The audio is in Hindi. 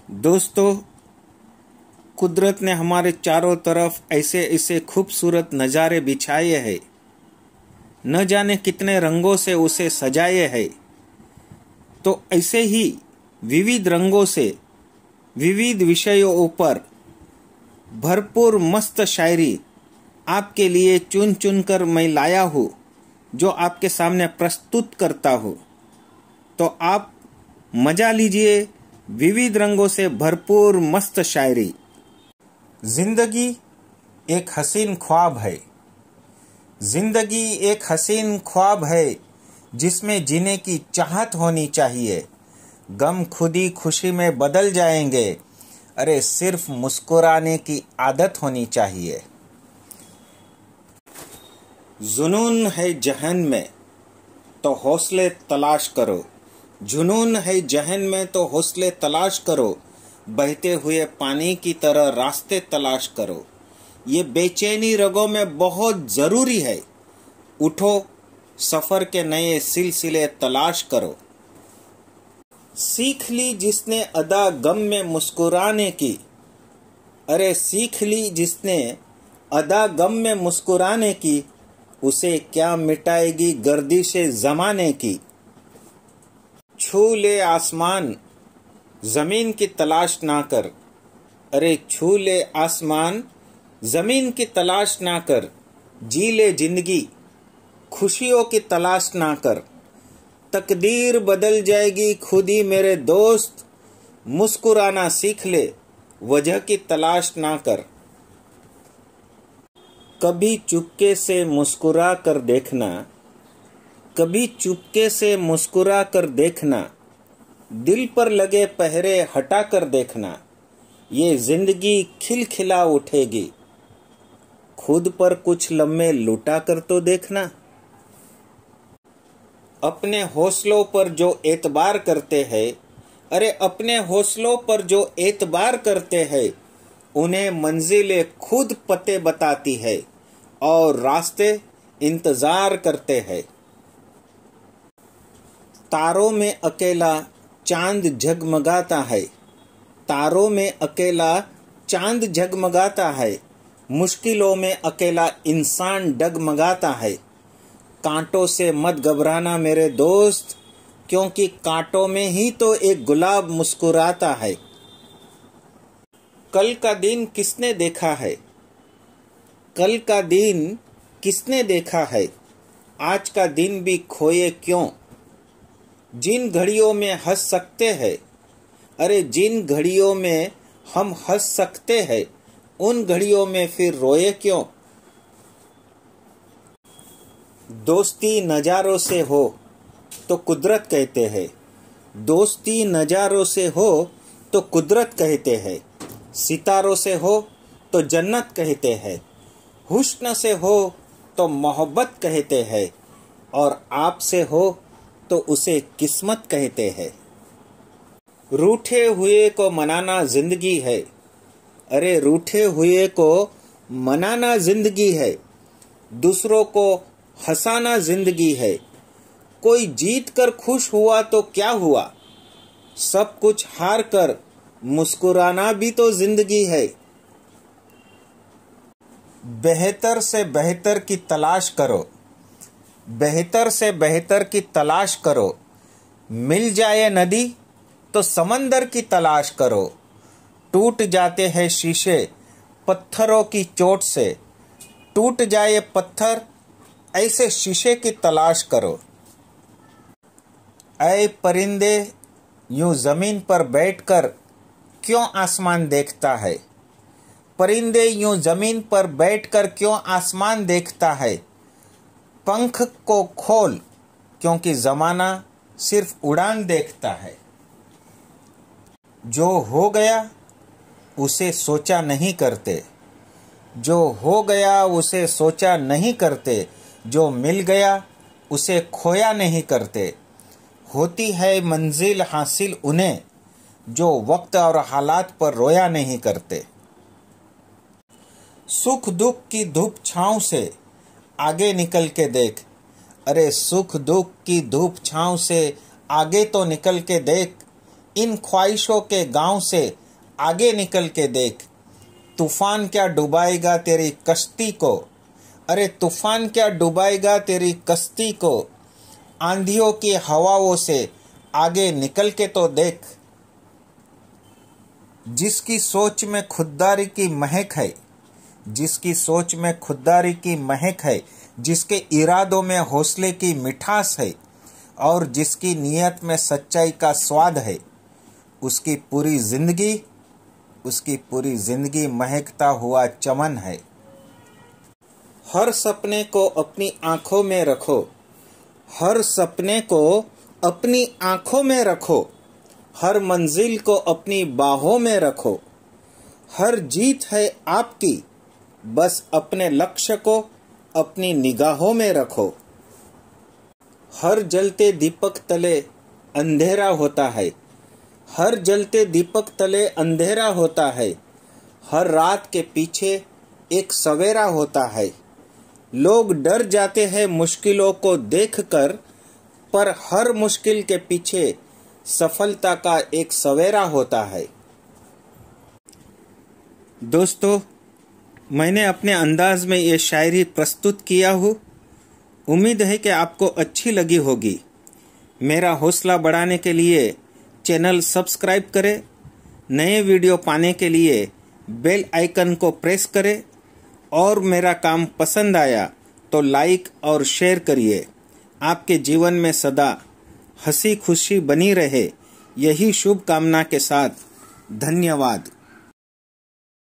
दोस्तों, कुदरत ने हमारे चारों तरफ ऐसे ऐसे खूबसूरत नज़ारे बिछाए हैं, न जाने कितने रंगों से उसे सजाए है। तो ऐसे ही विविध रंगों से विविध विषयों पर भरपूर मस्त शायरी आपके लिए चुन चुन कर मैं लाया हूँ, जो आपके सामने प्रस्तुत करता हूँ। तो आप मजा लीजिए विविध रंगों से भरपूर मस्त शायरी। जिंदगी एक हसीन ख्वाब है, जिंदगी एक हसीन ख्वाब है, जिसमें जीने की चाहत होनी चाहिए। गम खुदी खुशी में बदल जाएंगे, अरे सिर्फ मुस्कुराने की आदत होनी चाहिए। जुनून है जहन में तो हौसले तलाश करो, जुनून है जहन में तो हौसले तलाश करो, बहते हुए पानी की तरह रास्ते तलाश करो। ये बेचैनी रगों में बहुत जरूरी है, उठो सफर के नए सिलसिले तलाश करो। सीख ली जिसने अदा गम में मुस्कुराने की, अरे सीख ली जिसने अदा गम में मुस्कुराने की, उसे क्या मिटाएगी गर्दिशे ज़माने की। छू ले आसमान जमीन की तलाश ना कर, अरे छू ले आसमान जमीन की तलाश ना कर, जी ले जिंदगी खुशियों की तलाश ना कर। तकदीर बदल जाएगी खुद ही मेरे दोस्त, मुस्कुराना सीख ले वजह की तलाश ना कर। कभी चुपके से मुस्कुरा कर देखना, कभी चुपके से मुस्कुरा कर देखना, दिल पर लगे पहरे हटा कर देखना। ये जिंदगी खिलखिला उठेगी, खुद पर कुछ लम्हे लुटा कर तो देखना। अपने हौसलों पर जो एतबार करते हैं, अरे अपने हौसलों पर जो एतबार करते हैं, उन्हें मंजिलें खुद पते बताती है और रास्ते इंतजार करते हैं। तारों में अकेला चांद झगमगाता है, तारों में अकेला चांद झगमगाता है, मुश्किलों में अकेला इंसान डगमगाता है। कांटों से मत घबराना मेरे दोस्त, क्योंकि कांटों में ही तो एक गुलाब मुस्कुराता है। कल का दिन किसने देखा है, कल का दिन किसने देखा है, आज का दिन भी खोए क्यों। जिन घड़ियों में हंस सकते हैं, अरे जिन घड़ियों में हम हंस सकते हैं, उन घड़ियों में फिर रोए क्यों। दोस्ती नजारों से हो तो कुदरत कहते हैं, दोस्ती नजारों से हो तो कुदरत कहते हैं, सितारों से हो तो जन्नत कहते हैं, हुस्न से हो तो मोहब्बत कहते हैं, और आपसे हो तो उसे किस्मत कहते हैं। रूठे हुए को मनाना जिंदगी है, अरे रूठे हुए को मनाना जिंदगी है, दूसरों को हंसाना जिंदगी है। कोई जीत कर खुश हुआ तो क्या हुआ, सब कुछ हार कर मुस्कुराना भी तो जिंदगी है। बेहतर से बेहतर की तलाश करो, बेहतर से बेहतर की तलाश करो, मिल जाए नदी तो समंदर की तलाश करो। टूट जाते हैं शीशे पत्थरों की चोट से, टूट जाए पत्थर ऐसे शीशे की तलाश करो। ऐ परिंदे यूं जमीन पर बैठकर क्यों आसमान देखता है, परिंदे यूं जमीन पर बैठकर क्यों आसमान देखता है। पंख को खोल क्योंकि जमाना सिर्फ उड़ान देखता है। जो हो गया उसे सोचा नहीं करते, जो हो गया उसे सोचा नहीं करते, जो मिल गया उसे खोया नहीं करते। होती है मंजिल हासिल उन्हें, जो वक्त और हालात पर रोया नहीं करते। सुख दुख की धूप छांव से आगे निकल के देख, अरे सुख दुख की धूप छांव से आगे तो निकल के देख। इन ख्वाहिशों के गांव से आगे निकल के देख। तूफान क्या डुबाएगा तेरी कश्ती को, अरे तूफान क्या डुबाएगा तेरी कश्ती को। आंधियों की हवाओं से आगे निकल के तो देख। जिसकी सोच में खुददारी की महक है, जिसकी सोच में खुददारी की महक है, जिसके इरादों में हौसले की मिठास है और जिसकी नीयत में सच्चाई का स्वाद है, उसकी पूरी जिंदगी महकता हुआ चमन है। हर सपने को अपनी आंखों में रखो, हर सपने को अपनी आंखों में रखो, हर मंजिल को अपनी बाहों में रखो। हर जीत है आपकी, बस अपने लक्ष्य को अपनी निगाहों में रखो। हर जलते दीपक तले अंधेरा होता है, हर जलते दीपक तले अंधेरा होता है। हर रात के पीछे एक सवेरा होता है। लोग डर जाते हैं मुश्किलों को देखकर, पर हर मुश्किल के पीछे सफलता का एक सवेरा होता है। दोस्तों, मैंने अपने अंदाज में ये शायरी प्रस्तुत किया हूँ। उम्मीद है कि आपको अच्छी लगी होगी। मेरा हौसला बढ़ाने के लिए चैनल सब्सक्राइब करें, नए वीडियो पाने के लिए बेल आइकन को प्रेस करें और मेरा काम पसंद आया तो लाइक और शेयर करिए। आपके जीवन में सदा हंसी खुशी बनी रहे, यही शुभ कामना के साथ धन्यवाद।